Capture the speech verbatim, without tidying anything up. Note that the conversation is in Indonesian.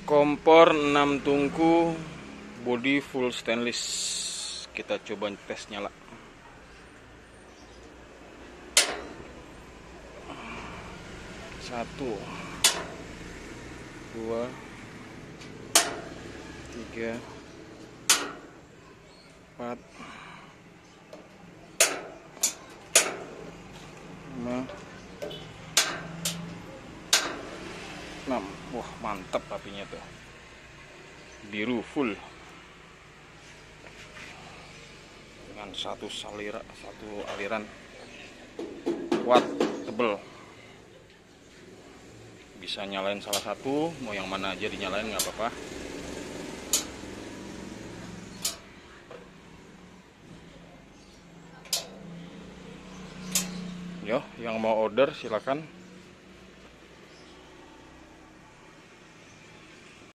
Kompor enam tungku, body full stainless. Kita coba tes nyala. Satu, dua, tiga, empat, lima, enam. Wah, mantap apinya tuh. Biru full. Dengan satu salira, satu aliran. Kuat, tebel. Bisa nyalain salah satu, mau yang mana aja dinyalain nggak apa-apa. Yo, yang mau order silakan.